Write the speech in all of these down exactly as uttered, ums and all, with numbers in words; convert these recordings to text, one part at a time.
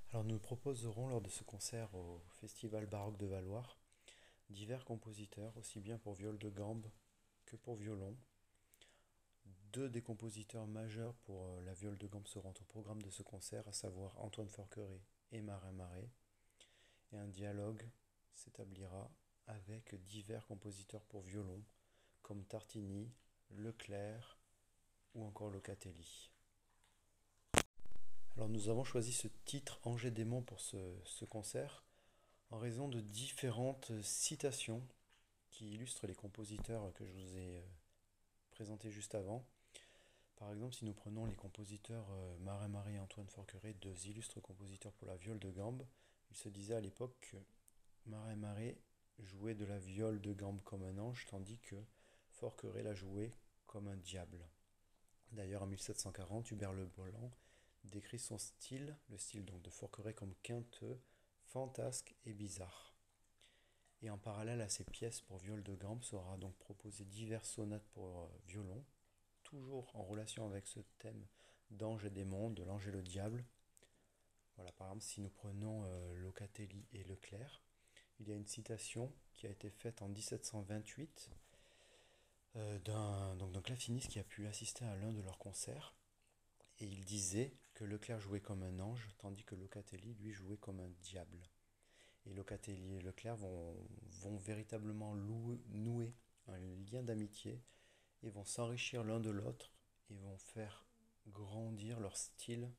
Alors nous proposerons lors de ce concert au Festival Baroque de Valloire divers compositeurs, aussi bien pour viol de gambe que pour violon. Deux des compositeurs majeurs pour euh, la viole de gambe seront au programme de ce concert, à savoir Antoine Forqueray et Marin Marais. Et un dialogue s'établira avec divers compositeurs pour violon, comme Tartini, Leclerc ou encore Locatelli. Alors nous avons choisi ce titre Angers Démon pour ce, ce concert en raison de différentes citations qui illustrent les compositeurs que je vous ai euh, présentés juste avant. Par exemple, si nous prenons les compositeurs euh, Marin Marais et Antoine Forqueray, deux illustres compositeurs pour la viole de gambe, il se disait à l'époque que Marin Marais jouait de la viole de gambe comme un ange, tandis que Forqueray la jouait comme un diable. D'ailleurs, en mille sept cent quarante, Hubert Le Bolland décrit son style, le style donc de Forqueray, comme quinteux, fantasque et bizarre. Et en parallèle à ces pièces pour viol de gambe, sera donc proposé diverses sonates pour euh, violon, toujours en relation avec ce thème d'ange et démon, de l'ange et le diable. Voilà, par exemple, si nous prenons euh, Locatelli et Leclerc, il y a une citation qui a été faite en dix-sept cent vingt-huit euh, d'un, donc, d'un claveciniste qui a pu assister à l'un de leurs concerts. Et il disait que Leclerc jouait comme un ange, tandis que Locatelli, lui, jouait comme un diable. Et Locatelli et Leclerc vont, vont véritablement louer, nouer un lien d'amitié et vont s'enrichir l'un de l'autre et vont faire grandir leur style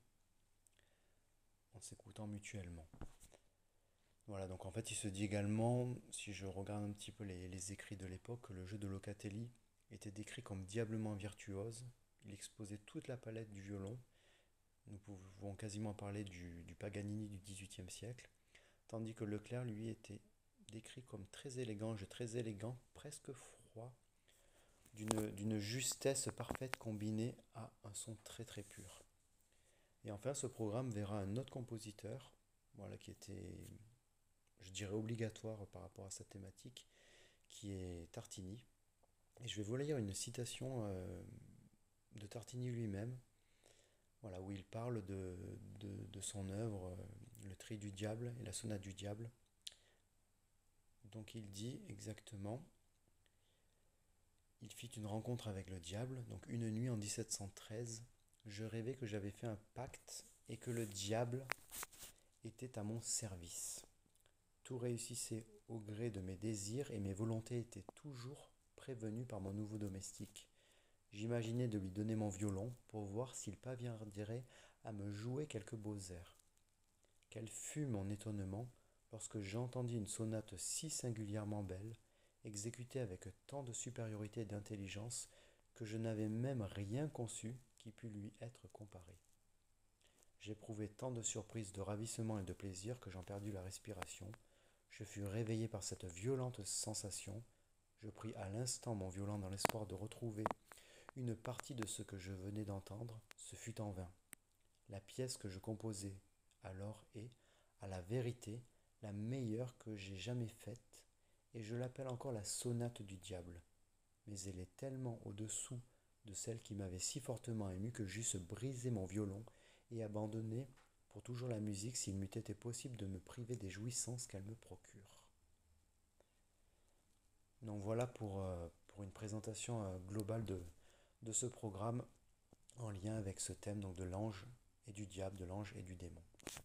en s'écoutant mutuellement. Voilà, donc en fait il se dit également, si je regarde un petit peu les, les écrits de l'époque, que le jeu de Locatelli était décrit comme diablement virtuose. Il exposait toute la palette du violon. Nous pouvons quasiment parler du, du Paganini du dix-huitième siècle. Tandis que Leclerc, lui, était décrit comme très élégant, jeu très élégant, presque froid, d'une, d'une justesse parfaite combinée à un son très très pur. Et enfin, ce programme verra un autre compositeur, voilà, qui était, je dirais, obligatoire par rapport à sa thématique, qui est Tartini. Et je vais vous lire une citation euh, de Tartini lui-même, voilà, où il parle de, de, de son œuvre, euh, Le Tri du Diable et la Sonate du Diable. Donc il dit exactement: il fit une rencontre avec le diable, donc une nuit en dix-sept cent treize. Je rêvais que j'avais fait un pacte et que le diable était à mon service. Tout réussissait au gré de mes désirs et mes volontés étaient toujours prévenues par mon nouveau domestique. J'imaginais de lui donner mon violon pour voir s'il parviendrait à me jouer quelques beaux airs. Quel fut mon étonnement lorsque j'entendis une sonate si singulièrement belle, exécutée avec tant de supériorité et d'intelligence, que je n'avais même rien conçu qui pût lui être comparé. J'éprouvai tant de surprise, de ravissement et de plaisir que j'en perdis la respiration. Je fus réveillé par cette violente sensation. Je pris à l'instant mon violon dans l'espoir de retrouver une partie de ce que je venais d'entendre. Ce fut en vain. La pièce que je composais alors est, à la vérité, la meilleure que j'ai jamais faite, et je l'appelle encore la sonate du diable. Mais elle est tellement au-dessous de celle qui m'avait si fortement ému que j'eusse brisé mon violon et abandonné pour toujours la musique s'il m'eût été possible de me priver des jouissances qu'elle me procure. Donc voilà pour, euh, pour une présentation euh, globale de, de ce programme en lien avec ce thème donc de l'ange et du diable, de l'ange et du démon.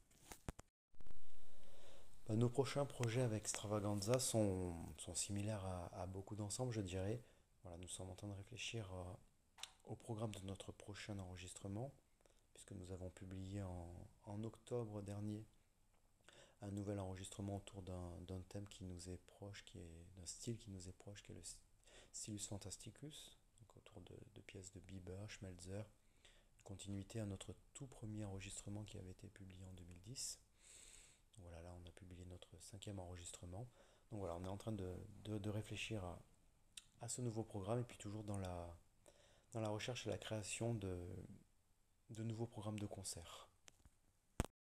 Bah, nos prochains projets avec Extravaganza sont, sont similaires à, à beaucoup d'ensembles, je dirais. Voilà, nous sommes en train de réfléchir euh, au programme de notre prochain enregistrement, puisque nous avons publié en, en octobre dernier un nouvel enregistrement autour d'un, d'un thème qui nous est proche, qui est d'un style qui nous est proche, qui est le Stylus Fantasticus, donc autour de, de pièces de Bieber, Schmelzer, continuité à notre tout premier enregistrement qui avait été publié en deux mille dix. Voilà, là on a publié notre cinquième enregistrement. Donc voilà, on est en train de, de, de réfléchir à, à ce nouveau programme et puis toujours dans la, dans la recherche et la création de, de nouveaux programmes de concert.